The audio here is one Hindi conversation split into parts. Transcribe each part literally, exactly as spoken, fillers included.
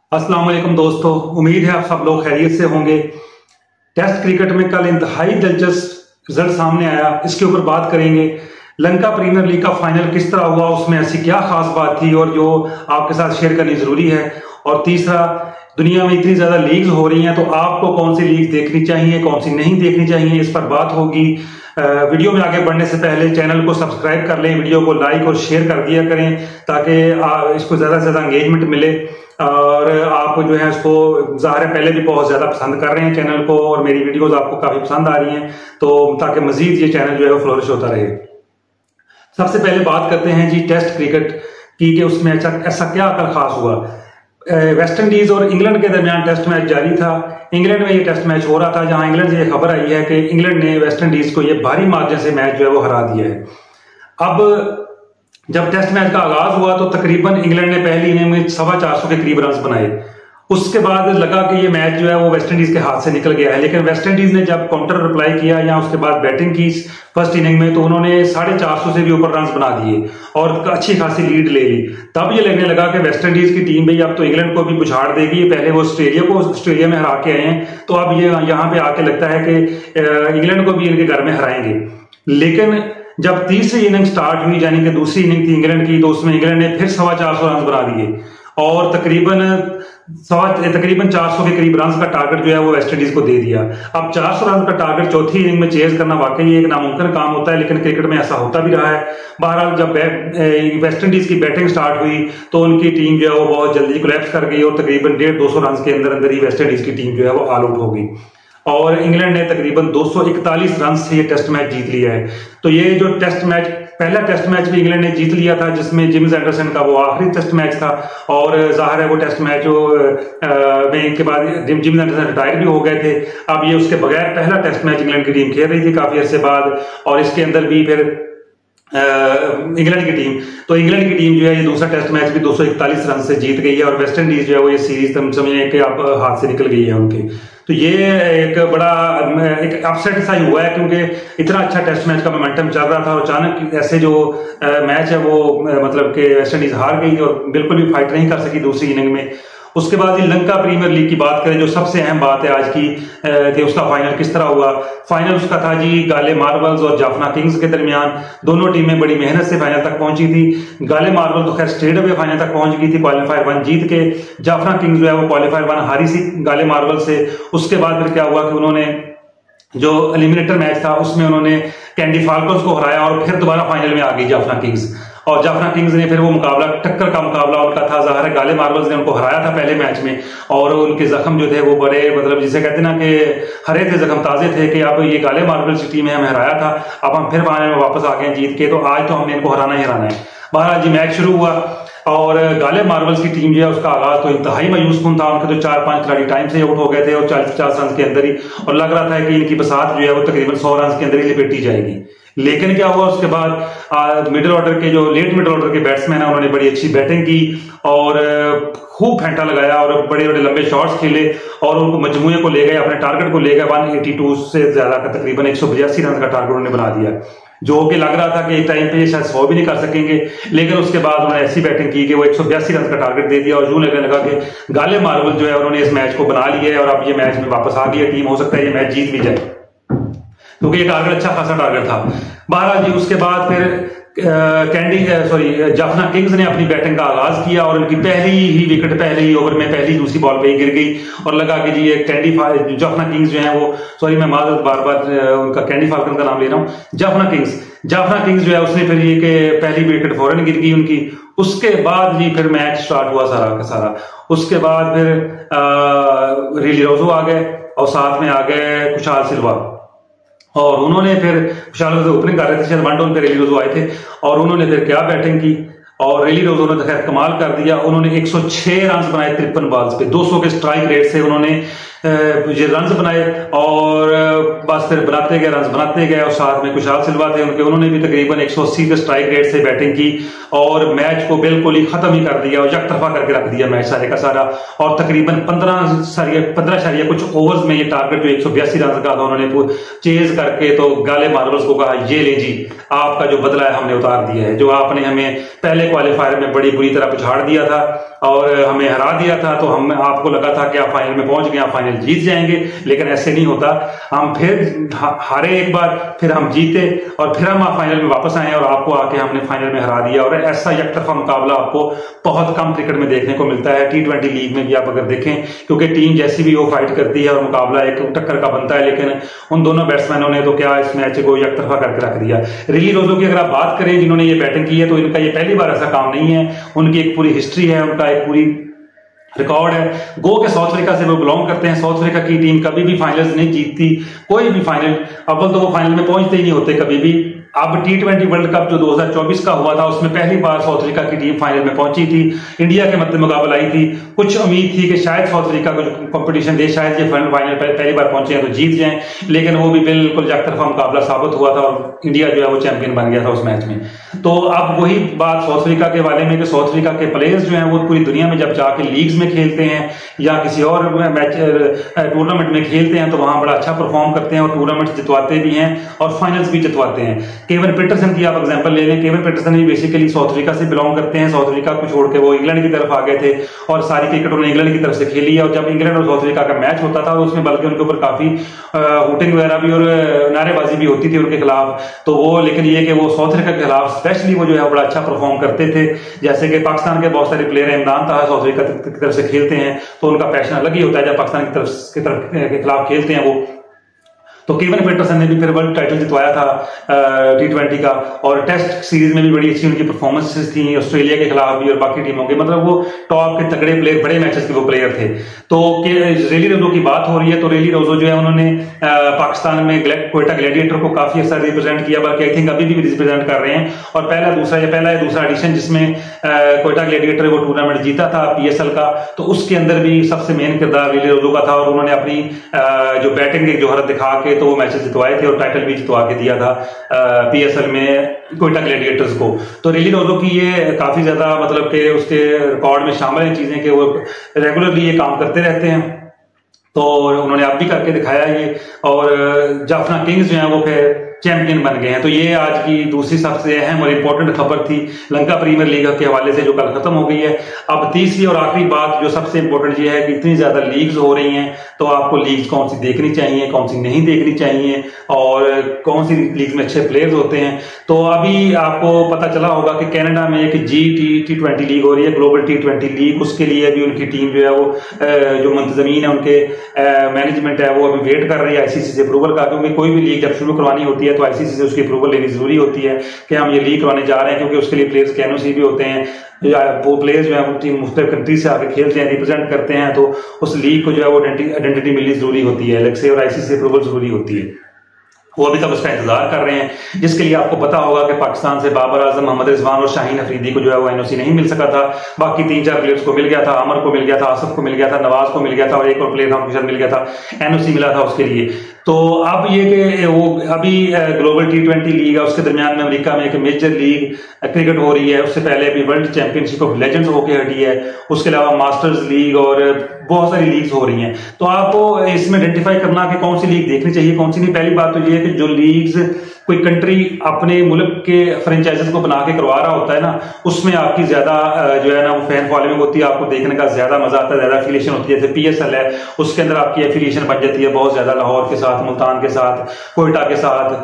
अस्सलाम वालेकुम दोस्तों, उम्मीद है आप सब लोग खैरियत से होंगे। टेस्ट क्रिकेट में कल इंतहाई दिलचस्प रिजल्ट सामने आया, इसके ऊपर बात करेंगे। लंका प्रीमियर लीग का फाइनल किस तरह हुआ, उसमें ऐसी क्या खास बात थी और जो आपके साथ शेयर करनी जरूरी है। और तीसरा, दुनिया में इतनी ज्यादा लीग्स हो रही हैं तो आपको कौन सी लीग देखनी चाहिए, कौन सी नहीं देखनी चाहिए, इस पर बात होगी। वीडियो में आगे बढ़ने से पहले चैनल को सब्सक्राइब कर लें, वीडियो को लाइक और शेयर कर दिया करें ताकि इसको ज्यादा से ज्यादा एंगेजमेंट मिले। और आप जो है उसको ज़ाहिर है पहले भी बहुत ज्यादा पसंद कर रहे हैं चैनल को और मेरी वीडियोस आपको काफी पसंद आ रही हैं, तो ताकि मजीद ये चैनल जो है वो फ्लोरिश होता रहे। सबसे पहले बात करते हैं जी टेस्ट क्रिकेट की कि उसमें ऐसा ऐसा क्या कल खास हुआ। वेस्ट इंडीज और इंग्लैंड के दरमियान टेस्ट मैच जारी था। इंग्लैंड में ये टेस्ट मैच हो रहा था, जहां इंग्लैंड से ये खबर आई है कि इंग्लैंड ने वेस्ट इंडीज को ये भारी मार्जिन से मैच जो है वो हरा दिया है। अब जब टेस्ट मैच का आगाज हुआ तो तकरीबन इंग्लैंड ने पहली इनिंग में सवा चार सौ के करीब रन बनाए। उसके बाद लगा कि ये मैच जो है वो वेस्ट इंडीज के हाथ से निकल गया है, लेकिन वेस्ट इंडीज ने जब काउंटर रिप्लाई किया या उसके बाद बैटिंग की फर्स्ट इनिंग में तो उन्होंने साढ़े चार सौ से भी ऊपर रन बना दिए और अच्छी खासी लीड ले ली। तब ये लगने लगा कि वेस्ट इंडीज की टीम भाई अब तो इंग्लैंड को भी बुछाड़ देगी। पहले वो ऑस्ट्रेलिया को ऑस्ट्रेलिया में हरा के आए हैं, तो अब ये यहाँ पे आके लगता है कि इंग्लैंड को भी इनके घर में हराएंगे। लेकिन जब तीसरी इनिंग स्टार्ट हुई, यानी कि दूसरी इनिंग थी इंग्लैंड की, तो उसमें इंग्लैंड ने फिर सवा चार सौ रन बना दिए और तकरीबन सवा तकरीबन चार सौ के करीब रन का टारगेट जो है वो वेस्ट इंडीज को दे दिया। अब चार सौ रन का टारगेट चौथी इनिंग में चेज करना वाकई एक नामुमकिन काम होता है, लेकिन क्रिकेट में ऐसा होता भी रहा है। बहरहाल जब वेस्ट इंडीज की बैटिंग स्टार्ट हुई तो उनकी टीम जो है वो बहुत जल्दी कोलैप्स कर गई और तकरीबन डेढ़ दो सौ रन के अंदर अंदर ही वेस्ट इंडीज की टीम जो है वो ऑल आउट हो गई और इंग्लैंड ने तकरीबन दो सौ इकतालीस रन से ये टेस्ट मैच जीत लिया है। तो ये जो टेस्ट मैच पहला टेस्ट मैच भी इंग्लैंड ने जीत लिया था, जिसमें जेम्स एंडरसन का वो आखिरी टेस्ट मैच था और जाहिर है वो टेस्ट मैच में के बाद जेम्स एंडरसन रिटायर भी हो गए थे। अब ये उसके बगैर पहला टेस्ट मैच इंग्लैंड की टीम खेल रही थी काफी अरसे बाद, और इसके अंदर भी फिर इंग्लैंड की टीम तो इंग्लैंड की टीम जो है ये दूसरा टेस्ट मैच भी दो सौ इकतालीस रन से जीत गई है और वेस्ट इंडीज जो है वो ये सीरीज हम समझें कि आप हाथ से निकल गई है उनके। तो ये एक बड़ा एक अपसेट सा ही हुआ है, क्योंकि इतना अच्छा टेस्ट मैच का मोमेंटम चल रहा था और अचानक ऐसे जो मैच है वो मतलब कि वेस्ट इंडीज हार गई और बिल्कुल भी फाइट नहीं कर सकी दूसरी इनिंग में। उसके बाद ये लंका प्रीमियर लीग की बात करें, जो सबसे अहम बात है आज की कि उसका फाइनल किस तरह हुआ। फाइनल उसका था जी गाले मार्वल्स और जाफना किंग्स के दरमियान। दोनों टीमें बड़ी मेहनत से फाइनल तक पहुंची थी। गाले मार्वल तो खैर स्ट्रेट अवे फाइनल तक पहुंच गई थी क्वालीफायर वन जीत के। जाफना किंग्स जो है वो क्वालीफायर वन हारी सी गाले मार्वल से। उसके बाद फिर क्या हुआ कि उन्होंने जो एलिमिनेटर मैच था उसमें उन्होंने कैंडी फाल्कन्स को हराया और फिर दोबारा फाइनल में आ गई जाफना किंग्स। और जाफना किंग्स ने फिर वो मुकाबला टक्कर का मुकाबला उनका था, ज़ाहिर है गाले मार्वल्स ने उनको हराया था पहले मैच में और उनके जख्म जो थे वो बड़े मतलब जिसे कहते ना कि हरे थे, जख्म ताजे थे कि अब ये गाले मार्वल्स की टीम है, हमें हराया था, अब हम फिर फाइनल में वापस आ गए जीत के, तो आज तो हमने इनको हराना ही हराना है। बहरहाल जी मैच शुरू हुआ और गाले मार्वल्स की टीम जो है उसका आगाज तो इंतहाई मायूस कुन था। उनके तो चार पांच खिलाड़ी टाइम से आउट हो गए थे और चालीस पचास रन के अंदर ही, और लग रहा था कि इनकी बसात जो है वो तकरीबन सौ रन के अंदर ही लिपेटी जाएगी। लेकिन क्या हुआ उसके बाद मिडिल ऑर्डर के जो लेट मिडिल ऑर्डर के बैट्समैन है उन्होंने बड़ी अच्छी बैटिंग की और खूब फेंटा लगाया और बड़े बड़े लंबे शॉट्स खेले और उनको मजमूए को ले गए, अपने टारगेट को ले गए। एक सौ बयासी से ज्यादा का तकरीबन एक सौ बयासी रन का टारगेट उन्होंने बना दिया, जो कि लग रहा था कि एक टाइम पे शायद सौ भी नहीं कर सकेंगे। लेकिन उसके बाद उन्होंने ऐसी बैटिंग की कि वो एक सौ बयासी रन का टारगेट दे दिया और यूं लगने लगा कि गाले मार्वल जो है उन्होंने इस मैच को बना लिया है और अब ये मैच में वापस आ गई है टीम, हो सकता है ये मैच जीत भी जाए क्योंकि ये टारगेट अच्छा खासा टारगेट था। बहरहाल जी उसके बाद फिर कैंडी सॉरी जाफना किंग्स ने अपनी बैटिंग का आगाज किया और उनकी पहली ही विकेट पहले ही ओवर में पहली दूसरी बॉल पे ही गिर गई और लगा कि जी ये कैंडी जाफना किंग्स जो है वो सॉरी मैं माजरत बार बार उनका कैंडी फाल्कन का नाम ले रहा हूँ जाफना किंग्स जाफना किंग्स जो है उसने फिर ये कि पहली विकेट फौरन गिर गई उनकी। उसके बाद जी फिर मैच स्टार्ट हुआ सारा का सारा। उसके बाद फिर रिली रोजो आ गए और साथ में आ गए खुशहाल सिल्वा और उन्होंने फिर खुशहाल रोजो ओपनिंग कर रहे थे, शायद वन डाउन पे रिली रोजो आए थे और उन्होंने फिर क्या बैटिंग की और रिली रोजो ने खैर कमाल कर दिया। उन्होंने एक सौ छह रन बनाए तिरपन बॉल्स पे, दो सौ के स्ट्राइक रेट से उन्होंने ये रन्स बनाए और बस फिर बनाते गए रन्स बनाते गए। और साथ में कुशाल सिल्वा थे उनके, उन्होंने भी तकरीबन एक सौ अस्सी के स्ट्राइक रेट से बैटिंग की और मैच को बिल्कुल ही खत्म ही कर दिया और एक तरफा करके रख दिया मैच सारे का सारा। और तकरीबन पंद्रह सारिया पंद्रह सारिया कुछ ओवर्स में ये टारगेट जो एक सौ बयासी रन का था उन्होंने चेज करके तो गाले मार्बल्स को कहा ये ले जी आपका जो बदला है हमने उतार दिया है, जो आपने हमें पहले क्वालिफायर में बड़ी बुरी तरह पिछाड़ दिया था और हमें हरा दिया था, तो हम आपको लगा था कि आप फाइनल में पहुंच गए, आप फाइनल जीत जाएंगे, लेकिन ऐसे नहीं होता। हम फिर हारे एक बार, फिर हम जीते और फिर हम फाइनल में वापस आए और आपको आके हमने फाइनल में हरा दिया। और ऐसा एक तरफा मुकाबला आपको बहुत कम क्रिकेट में देखने को मिलता है। टी ट्वेंटी लीग में भी आप अगर देखें, क्योंकि टीम जैसी भी वो फाइट करती है और मुकाबला एक टक्कर का बनता है, लेकिन उन दोनों बैट्समैनों ने तो क्या इस मैच को एक तरफा करके रख दिया। रिली रोजो की अगर आप बात करें जिन्होंने ये बैटिंग की है, तो इनका ये पहली बार ऐसा काम नहीं है, उनकी एक पूरी हिस्ट्री है, उनका एक पूरी रिकॉर्ड है। गो के साउथ अफ्रीका से वो बिलोंग करते हैं। साउथ अफ्रीका की टीम कभी भी फाइनल्स नहीं जीतती, कोई भी फाइनल, अव्वल तो वो फाइनल में पहुंचते ही नहीं होते कभी भी। अब टी ट्वेंटी वर्ल्ड कप जो दो हज़ार चौबीस का हुआ था उसमें पहली बार साउथ अफ्रीका की टीम फाइनल में पहुंची थी, इंडिया के मध्य मुकाबला आई थी। कुछ उम्मीद थी कि शायद साउथ अफ्रीका को जो कंपटीशन दे शायद ये फाइनल पहली बार पहुंचे हैं तो जीत जाएं, लेकिन वो भी बिल्कुल एक तरफा मुकाबला साबित हुआ था और इंडिया जो है वो चैंपियन बन गया था उस मैच में। तो अब वही बात साउथ अफ्रीका के बारे में कि साउथ अफ्रीका के प्लेयर्स जो हैं वो पूरी दुनिया में जब जाके लीग्स में खेलते हैं या किसी और मैच टूर्नामेंट में खेलते हैं तो वहां बड़ा अच्छा परफॉर्म करते हैं और टूर्नामेंट जितवाते भी हैं और फाइनल्स भी जितवाते हैं। केवन पीटरसन की आप एग्जांपल ले लें, केवन पीटरसन भी बेसिकली साउथ अफ्रीका से बिलोंग करते हैं। साउथ अफ्रीका को छोड़ के वो इंग्लैंड की तरफ आ गए थे और सारी क्रिकेट उन्होंने इंग्लैंड की तरफ से खेली है। और जब इंग्लैंड और साउथ अफ्रीका का मैच होता था उसमें बल्कि उनके ऊपर काफी हुटिंग वगैरह भी और नारेबाजी भी होती थी उनके खिलाफ, तो वो लेकिन ये कि वो साउथ अफ्रीका के खिलाफ स्पेशली वो जो है बड़ा अच्छा परफॉर्म करते थे। जैसे कि पाकिस्तान के बहुत सारे प्लेयर हैं, इमरान ताहिर साउथ अफ्रीका की तरफ से खेलते हैं तो उनका पैशन अलग ही होता है जब पाकिस्तान की तरफ की तरफ के खिलाफ खेलते हैं वो। तो केवन पीटरसन ने भी फिर वर्ल्ड टाइटल जितवाया था टी ट्वेंटी का और टेस्ट सीरीज में भी बड़ी अच्छी उनकी परफॉर्मेंसेस थी ऑस्ट्रेलिया के खिलाफ भी और बाकी टीमों के, मतलब वो टॉप के तगड़े प्लेयर, बड़े मैचेस के वो प्लेयर थे। तो रेली रोजो की बात हो रही है तो रेली रोजो जो है उन्होंने पाकिस्तान में कोयटा ग्लैडिएटर को काफी अच्छा रिप्रेजेंट किया, बल्कि आई थिंक अभी भी रिप्रेजेंट कर रहे हैं। और पहला दूसरा या पहला या दूसरा एडिशन जिसमें कोयटा ग्लैडिएटर वो टूर्नामेंट जीता था पीएसएल का, तो उसके अंदर भी सबसे मेन किरदार रेली रोजो का था और उन्होंने अपनी जो बैटिंग की जोहरत दिखा के तो वो मैचेस जितवाए थे और टाइटल भी जितवा के दिया था पीएसएल में कोयटा ग्लैडिएटर्स को। तो रेली रोजो की ये काफी ज्यादा मतलब कि उसके रिकॉर्ड में शामिल है चीजें कि वो रेगुलरली ये काम करते रहते हैं, तो उन्होंने अब भी करके दिखाया ये। और जाफना किंग्स जो है वो फिर चैंपियन बन गए हैं। तो ये आज की दूसरी सबसे अहम और इंपॉर्टेंट खबर थी लंका प्रीमियर लीग के हवाले से जो कल खत्म हो गई है। अब तीसरी और आखिरी बात जो सबसे इंपॉर्टेंट ये है कि इतनी ज्यादा लीग्स हो रही हैं तो आपको लीग्स कौन सी देखनी चाहिए, कौन सी नहीं देखनी चाहिए और कौन सी लीग में अच्छे प्लेयर्स होते हैं। तो अभी आपको पता चला होगा कि कनाडा में एक G T T twenty league हो रही है, ग्लोबल टी ट्वेंटी लीग। उसके लिए अभी उनकी टीम जो है वो जो मुंतजमीन है उनके मैनेजमेंट है वो अभी वेट कर रही है आईसीसी से अप्रूवल का, क्योंकि कोई भी लीग जब शुरू करवानी होती है तो आईसीसी से उसकी अप्रूवल लेनी जरूरी होती है कि हम ये लीग करवाने जा रहे हैं, क्योंकि उसके लिए प्लेयर्स के एनओसी भी होते हैं। वो प्लेयर्स जो है वो टीम मुख्तलिफ कंट्री से आके खेलते हैं, रिप्रेजेंट करते हैं, तो उस लीग को जो है वो आइडेंटिटी मिलनी जरूरी होती है, अलग से और आईसीसी से अप्रूवल जरूरी होती है। वो अभी तक उसका इंतजार कर रहे हैं, जिसके लिए आपको पता होगा कि पाकिस्तान से बाबर आजम, मोहम्मद रिजवान और शाहीन अफरीदी को जो है वो एनओसी नहीं मिल सका था। बाकी तीन चार प्लेयर्स को मिल गया था, आमर को मिल गया था, आसिफ को मिल गया था, नवाज को मिल गया था और एक और प्लेयर हमको शायद मिल गया था, एनओसी मिला था उसके लिए। तो अब ये कि वो अभी ग्लोबल टी ट्वेंटी लीग है, उसके दरमियान में अमेरिका में एक मेजर लीग क्रिकेट हो रही है, उससे पहले अभी वर्ल्ड चैंपियनशिप ऑफ लेजेंड्स होके हटी है, उसके अलावा मास्टर्स लीग और बहुत सारी लीग्स हो रही हैं। तो आपको इसमें आइडेंटिफाई करना कि कौन सी लीग देखनी चाहिए कौन सी नहीं। पहली बात तो ये है कि जो लीग्स कोई कंट्री अपने मुल्क के फ्रेंचाइजेस को बना के करवा रहा होता है ना, उसमें आपकी ज्यादा जो है ना वो फैन फॉलोइंग होती है, आपको देखने का ज्यादा मजा आता है, ज्यादा एफिलिएशन होती है। जैसे पीएसएल है उसके अंदर आपकी एफिलिएशन बन जाती है बहुत ज्यादा, लाहौर के साथ, मुल्तान के साथ, कोयटा के साथ,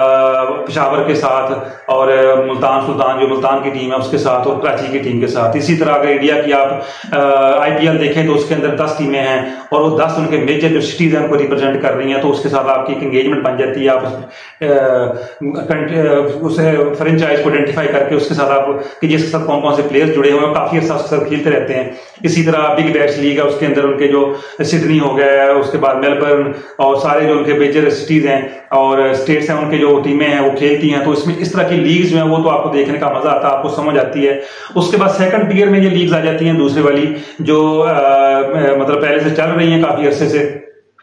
पेशावर के साथ और मुल्तान सुल्तान जो मुल्तान की टीम है उसके साथ और कराची की टीम के साथ। इसी तरह अगर इंडिया की आप आईपीएल देखें तो उसके अंदर दस टीमें हैं और वो दस उनके मेजर जो सिटीज हैं उनको रिप्रेजेंट कर रही हैं, तो उसके साथ आपकी एक एंगेजमेंट बन जाती है। आप उसे फ्रेंचाइज को आइडेंटिफाई करके उसके साथ आप कि जिसके साथ कौन कौन से प्लेयर्स जुड़े हुए हैं, काफी अर्सा उसके साथ खेलते रहते हैं। इसी तरह बिग बैश लीग है, उसके अंदर उनके जो सिडनी हो गया है, उसके बाद मेलबर्न और सारे जो उनके मेजर सिटीज हैं और स्टेट्स हैं उनके जो टीमें हैं वो खेलती हैं। तो इसमें इस तरह की लीग्स जो है वो तो आपको देखने का मजा आता है, आपको समझ आती है। उसके बाद सेकंड टियर में ये लीग्स आ जाती हैं दूसरे वाली जो मतलब पहले से चल रही हैं काफी अरसे से।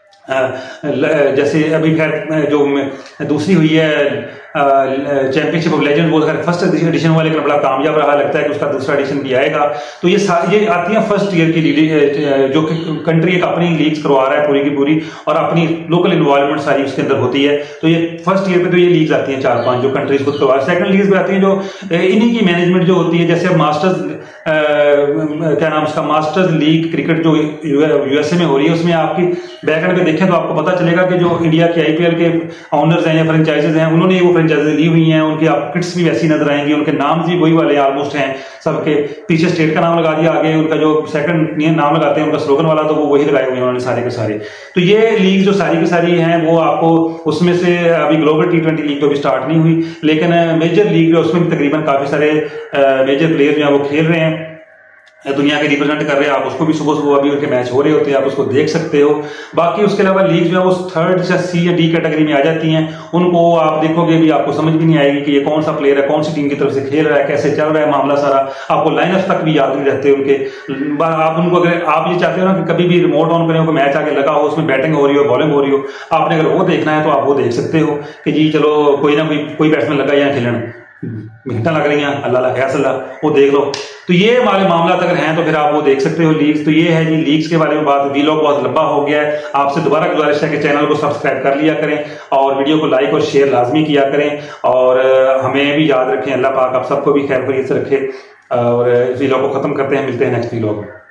जैसे अभी खैर जो दूसरी हुई है चैंपियनशिप ऑफ लेजेंड, वो फर्स्ट एडिशन वाले का बड़ा कामयाब रहा, लगता है कि उसका दूसरा एडिशन भी आएगा। तो ये ये आती है फर्स्ट ईयर की, जो कंट्री एक अपनी लीग्स करवा रहा है पूरी की पूरी, और अपनी लोकल इन्वॉल्वमेंट सारी उसके अंदर होती है। तो ये फर्स्ट ईयर पे तो ये लीग्स आती हैं चार पांच जो कंट्रीज खुद करवा। सेकंड लीग्स भी आती हैं जो इन्हीं की मैनेजमेंट जो होती है, जैसे अब मास्टर्स क्या नाम उसका मास्टर्स लीग क्रिकेट जो यूएसए में हो रही है, उसमें आपकी बैकएंड पे देखें तो आपको पता चलेगा कि जो इंडिया के आईपीएल के ऑनर्स हैं या फ्रेंचाइजेज हैं, उन्होंने वो फ्रेंचाइजेज ली हुई हैं, उनकी आप किट्स भी वैसी नजर आएंगी, उनके नाम भी वही वाले ऑलमोस्ट हैं सबके, पीछे स्टेट का नाम लगा दिया, आगे उनका जो सेकंड नाम लगाते हैं उनका स्लोगन वाला, तो वो वही लगाए हुए हैं उन्होंने सारे के सारे। तो ये लीग जो सारी की सारी हैं वो आपको उसमें से अभी ग्लोबल टी ट्वेंटी लीग तो भी स्टार्ट नहीं हुई, लेकिन मेजर लीग जो उसमें भी तकरीबन काफी सारे मेजर प्लेयर जो है वो खेल रहे हैं, दुनिया के रिप्रेजेंट कर रहे हैं। आप उसको भी सुबह सुबह अभी उनके मैच हो रहे होते हैं, आप उसको देख सकते हो। बाकी उसके अलावा लीग जो है वो थर्ड या सी या डी कैटेगरी में आ जाती हैं, उनको आप देखोगे भी आपको समझ भी नहीं आएगी कि ये कौन सा प्लेयर है, कौन सी टीम की तरफ से खेल रहा है, कैसे चल रहा है मामला सारा, आपको लाइनअप तक भी याद नहीं रहते उनके। आप उनको अगर आप ये चाहते हो ना कि कभी भी रिमोट ऑन करें, मैच आगे लगा हो, उसमें बैटिंग हो रही हो, बॉलिंग हो रही हो, आपने अगर वो देखना है तो आप वो देख सकते हो कि जी चलो कोई ना कोई कोई बैट्समैन लगा यहाँ खेलने, मिनटा लग रही हैं, अल्लाह अल्लाह वो देख लो। तो ये हमारे मामला अगर हैं तो फिर आप वो देख सकते हो लीग्स। तो ये है जी लीग्स के बारे में बात। वीलॉग बहुत लंबा हो गया है, आपसे दोबारा गुजारिश है कि चैनल को सब्सक्राइब कर लिया करें और वीडियो को लाइक और शेयर लाजमी किया करें, और हमें भी याद रखें, अल्लाह पाक आप सबको भी खैर खैरियत से रखे। और इस वीलॉग को खत्म करते हैं, मिलते हैं नेक्स्ट वीलॉग में।